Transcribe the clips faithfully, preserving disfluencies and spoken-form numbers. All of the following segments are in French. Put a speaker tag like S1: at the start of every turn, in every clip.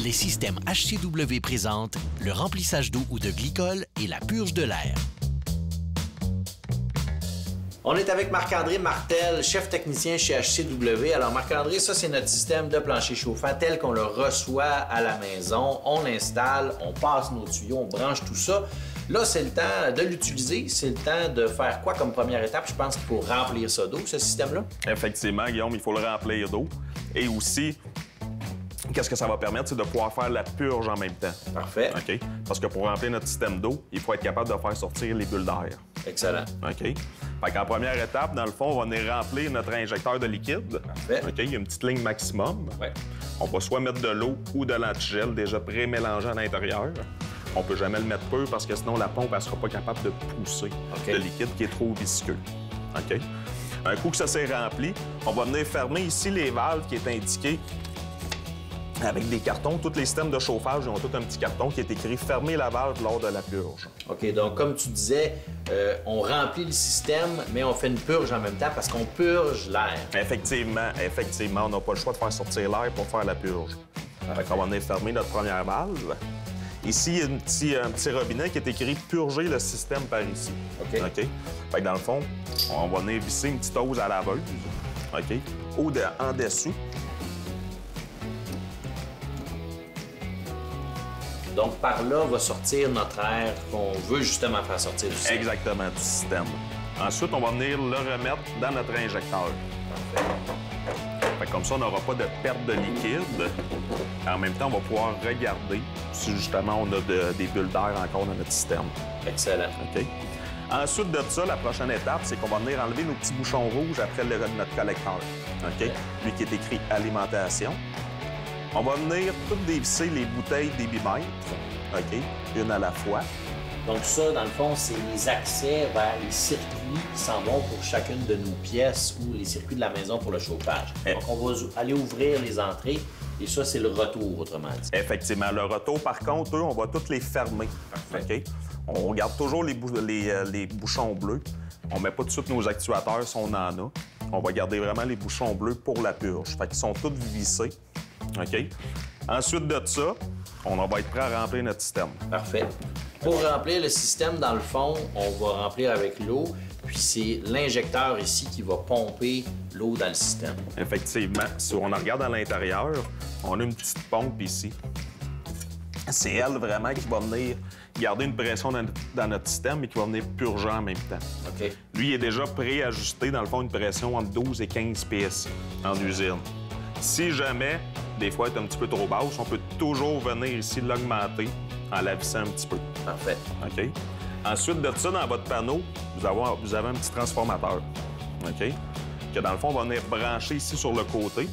S1: Les systèmes H C W présentent le remplissage d'eau ou de glycol et la purge de l'air.
S2: On est avec Marc-André Martel, chef technicien chez H C W. Alors Marc-André, ça c'est notre système de plancher chauffant tel qu'on le reçoit à la maison. On l'installe, on passe nos tuyaux, on branche tout ça. Là, c'est le temps de l'utiliser. C'est le temps de faire quoi comme première étape? Je pense qu'il faut remplir ça d'eau, ce système-là.
S3: Effectivement, Guillaume, il faut le remplir d'eau. Et aussi, qu'est-ce que ça va permettre? C'est de pouvoir faire la purge en même temps.
S2: Parfait.
S3: OK? Parce que pour remplir notre système d'eau, il faut être capable de faire sortir les bulles d'air.
S2: Excellent.
S3: OK? Fait qu'en première étape, dans le fond, on va venir remplir notre injecteur de liquide.
S2: Parfait.
S3: OK? Il y a une petite ligne maximum.
S2: Ouais.
S3: On va soit mettre de l'eau ou de l'antigel déjà pré-mélangé à l'intérieur. On peut jamais le mettre peu parce que sinon la pompe ne sera pas capable de pousser
S2: okay.
S3: le liquide qui est trop visqueux. OK? Un coup que ça s'est rempli, on va venir fermer ici les valves qui est indiqué avec des cartons. Tous les systèmes de chauffage, ils ont tous un petit carton qui est écrit « Fermer la valve lors de la purge ».
S2: OK, donc comme tu disais, euh, on remplit le système, mais on fait une purge en même temps parce qu'on purge l'air.
S3: Effectivement, effectivement, on n'a pas le choix de faire sortir l'air pour faire la purge. Fait qu'on va venir fermer notre première valve. Ici, il y a un petit, un petit robinet qui est écrit « Purger le système par ici ».
S2: OK.
S3: OK? Fait que dans le fond, on va venir visser une petite hose à laveuse. OK? Au de, en dessous.
S2: Donc, par là va sortir notre air qu'on veut justement faire sortir du système.
S3: Exactement, du système. Ensuite, on va venir le remettre dans notre injecteur.
S2: Parfait.
S3: Fait que comme ça, on n'aura pas de perte de liquide. En même temps, on va pouvoir regarder si justement on a de, des bulles d'air encore dans notre système.
S2: Excellent.
S3: OK? Ensuite de ça, la prochaine étape, c'est qu'on va venir enlever nos petits bouchons rouges après le, notre collecteur. OK? Lui qui est écrit « Alimentation ». On va venir tout dévisser les bouteilles d'ébimètre, OK? Une à la fois.
S2: Donc ça, dans le fond, c'est les accès vers les circuits qui s'en vont pour chacune de nos pièces ou les circuits de la maison pour le chauffage.
S3: Et...
S2: Donc on va aller ouvrir les entrées et ça, c'est le retour, autrement dit.
S3: Effectivement. Le retour, par contre, eux, on va toutes les fermer.
S2: Parfait.
S3: OK? On garde toujours les, bou les, euh, les bouchons bleus. On met pas tout de suite nos actuateurs si on en a. On va garder vraiment les bouchons bleus pour la purge. Fait qu'ils sont tous vissés. OK? Ensuite de ça, on va être prêt à remplir notre système.
S2: Parfait. Pour remplir le système, dans le fond, on va remplir avec l'eau, puis c'est l'injecteur ici qui va pomper l'eau dans le système.
S3: Effectivement. Si on regarde à l'intérieur, on a une petite pompe ici. C'est elle vraiment qui va venir garder une pression dans, dans notre système et qui va venir purger en même temps.
S2: OK.
S3: Lui, il est déjà préajusté, dans le fond, une pression entre douze et quinze P S I en usine. Si jamais, des fois, elle est un petit peu trop basse, on peut toujours venir ici l'augmenter en la vissant un petit peu.
S2: Parfait.
S3: OK? Ensuite de ça, dans votre panneau, vous avez, vous avez un petit transformateur. OK? Que dans le fond, on va venir brancher ici sur le côté.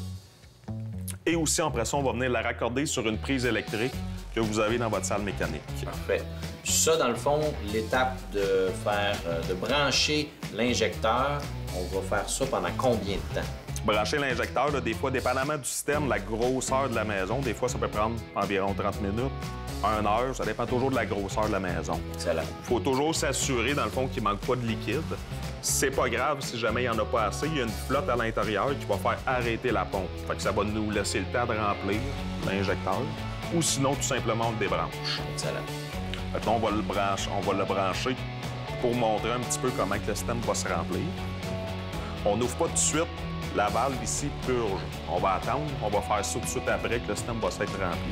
S3: Et aussi, après ça, on va venir la raccorder sur une prise électrique que vous avez dans votre salle mécanique.
S2: Parfait. Ça, dans le fond, l'étape de faire, euh, de brancher l'injecteur, on va faire ça pendant combien de temps?
S3: Brancher l'injecteur, là, des fois, dépendamment du système, la grosseur de la maison, des fois, ça peut prendre environ trente minutes, une heure, ça dépend toujours de la grosseur de la maison.
S2: Excellent.
S3: Il faut toujours s'assurer, dans le fond, qu'il ne manque pas de liquide. C'est pas grave si jamais il n'y en a pas assez, il y a une flotte à l'intérieur qui va faire arrêter la pompe. Fait que ça va nous laisser le temps de remplir l'injecteur, ou sinon, tout simplement, on le débranche.
S2: Excellent.
S3: Fait que là, on va le brancher, on va le brancher pour montrer un petit peu comment que le système va se remplir. On n'ouvre pas tout de suite la valve ici purge. On va attendre, on va faire ça tout de suite après que le système va s'être rempli.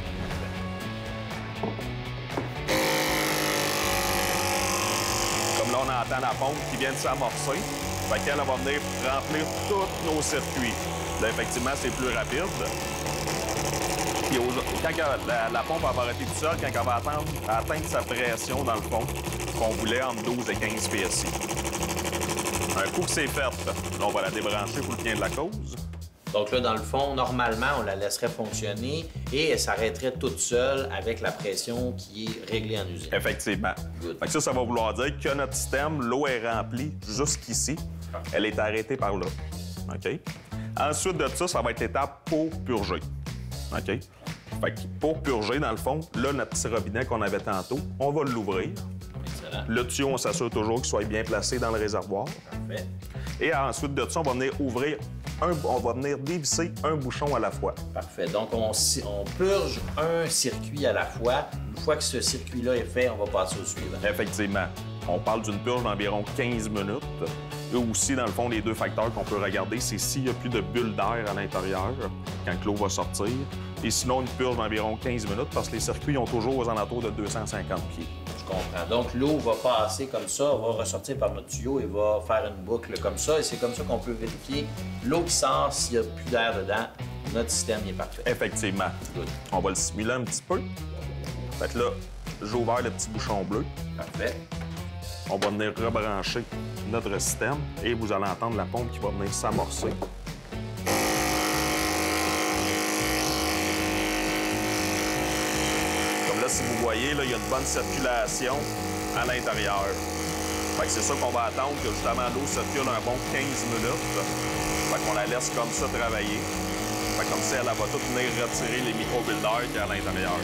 S3: Comme là, on entend la pompe qui vient de s'amorcer. Fait qu'elle va venir remplir tous nos circuits. Là, effectivement, c'est plus rapide. Puis quand la, la pompe va arrêter tout seul, quand elle va attendre, atteindre sa pression, dans le fond, qu'on voulait entre douze et quinze P S I. Un coup que c'est fait, là, on va la débrancher pour le bien de la cause.
S2: Donc là, dans le fond, normalement, on la laisserait fonctionner et elle s'arrêterait toute seule avec la pression qui est réglée en usine.
S3: Effectivement. Fait que ça, ça va vouloir dire que notre système, l'eau est remplie jusqu'ici. Elle est arrêtée par là. OK? Ensuite de ça, ça va être l'étape pour purger. OK? Fait que pour purger, dans le fond, là, notre petit robinet qu'on avait tantôt, on va l'ouvrir.
S2: Excellent.
S3: Le tuyau, on s'assure toujours qu'il soit bien placé dans le réservoir.
S2: Parfait.
S3: Et ensuite de ça, on va venir ouvrir un, on va venir dévisser un bouchon à la fois.
S2: Parfait. Donc, on, on purge un circuit à la fois. Une fois que ce circuit-là est fait, on va passer au suivant.
S3: Effectivement. On parle d'une purge d'environ quinze minutes. Et aussi, dans le fond, les deux facteurs qu'on peut regarder, c'est s'il n'y a plus de bulles d'air à l'intérieur quand l'eau va sortir. Et sinon, une purge d'environ quinze minutes parce que les circuits ont toujours aux alentours de deux cent cinquante pieds.
S2: Je comprends. Donc, l'eau va passer comme ça, va ressortir par notre tuyau et va faire une boucle comme ça. Et c'est comme ça qu'on peut vérifier l'eau qui sort, s'il n'y a plus d'air dedans. Notre système est parfait.
S3: Effectivement.
S2: Good.
S3: On va le simuler un petit peu. Fait que là, j'ai ouvert le petit bouchon bleu.
S2: Parfait.
S3: On va venir rebrancher notre système et vous allez entendre la pompe qui va venir s'amorcer. Comme là, si vous voyez, là, il y a une bonne circulation à l'intérieur. Fait que c'est ça qu'on va attendre, que justement l'eau circule un bon quinze minutes. Fait qu'on la laisse comme ça travailler. Fait comme ça, elle va tout venir retirer les micro-bulles d'air qu'il y a à l'intérieur.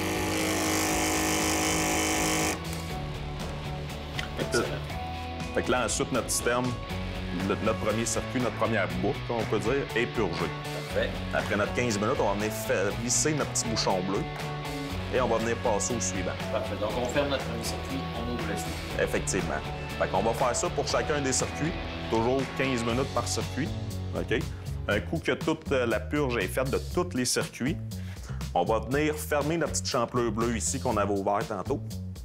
S3: Fait que là, ensuite, notre système, le, notre premier circuit, notre première boucle, on peut dire, est purgé.
S2: Parfait.
S3: Après notre quinze minutes, on va venir faire visser notre petit bouchon bleu et on va venir passer au suivant.
S2: Parfait. Donc, on ferme notre premier circuit, on ouvre le suivant.
S3: Effectivement. Fait qu'on va faire ça pour chacun des circuits, toujours quinze minutes par circuit. OK? Un coup que toute la purge est faite de tous les circuits, on va venir fermer la petite champlure bleue ici qu'on avait ouverte tantôt.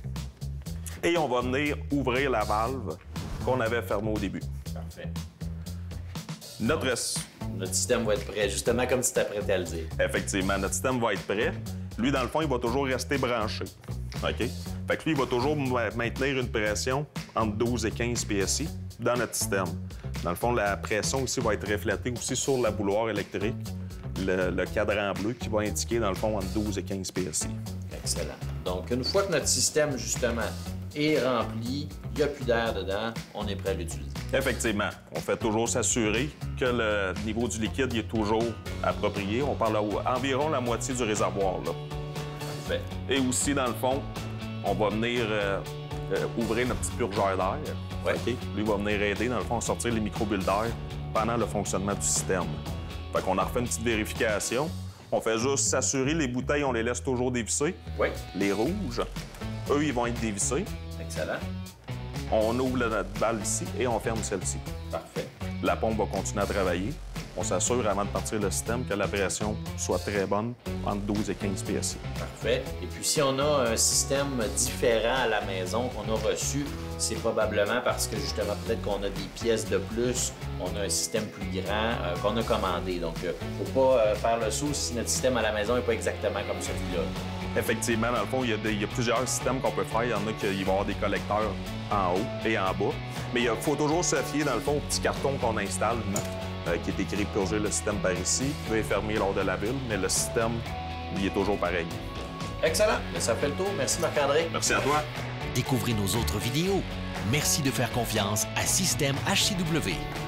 S3: Et on va venir ouvrir la valve qu'on avait fermée au début.
S2: Parfait.
S3: Notre...
S2: Notre système va être prêt, justement comme tu t'apprêtais à le dire.
S3: Effectivement, notre système va être prêt. Lui, dans le fond, il va toujours rester branché. OK? Fait que lui, il va toujours maintenir une pression entre douze et quinze P S I dans notre système. Dans le fond, la pression ici va être reflétée aussi sur la bouilloire électrique, le, le cadran bleu qui va indiquer, dans le fond, entre douze et quinze P S I.
S2: Excellent. Donc, une fois que notre système, justement, est rempli, il n'y a plus d'air dedans, on est prêt à l'utiliser.
S3: Effectivement. On fait toujours s'assurer que le niveau du liquide est toujours approprié. On parle à environ la moitié du réservoir, là.
S2: Parfait.
S3: Et aussi, dans le fond, on va venir euh, euh, ouvrir notre petit purgeur d'air.
S2: Ouais.
S3: OK? Lui va venir aider, dans le fond, à sortir les micro-bulles d'air pendant le fonctionnement du système. Fait qu'on a refait une petite vérification. On fait juste s'assurer, les bouteilles, on les laisse toujours dévisser.
S2: Oui.
S3: Les rouges, eux, ils vont être dévissés.
S2: Excellent.
S3: On ouvre notre valve ici et on ferme celle-ci.
S2: Parfait.
S3: La pompe va continuer à travailler. On s'assure, avant de partir le système, que la pression soit très bonne, entre douze et quinze P S I.
S2: Parfait. Et puis, si on a un système différent à la maison qu'on a reçu, c'est probablement parce que, justement, peut-être qu'on a des pièces de plus, on a un système plus grand euh, qu'on a commandé. Donc, il ne faut pas euh, faire le saut si notre système à la maison n'est pas exactement comme celui-là.
S3: Effectivement, dans le fond, il y a, des, il y a plusieurs systèmes qu'on peut faire. Il y en a qui vont avoir des collecteurs en haut et en bas. Mais il faut toujours se fier, dans le fond, au petit carton qu'on installe, euh, qui est écrit « Purger le système par ici ». Vous pouvez fermer lors de la ville, mais le système, il est toujours pareil.
S2: Excellent. Mais ça fait le tour. Merci, Marc-André.
S3: Merci à toi.
S1: Découvrez nos autres vidéos. Merci de faire confiance à Système H C W.